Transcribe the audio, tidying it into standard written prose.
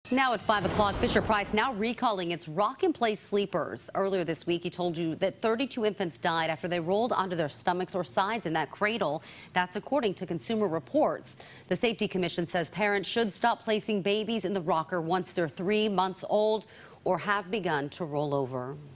Now at 5 o'clock, Fisher-Price now recalling its rock-in-place sleepers. Earlier this week, he told you that 32 infants died after they rolled onto their stomachs or sides in that cradle. That's according to Consumer Reports. The Safety Commission says parents should stop placing babies in the rocker once they're 3 months old or have begun to roll over.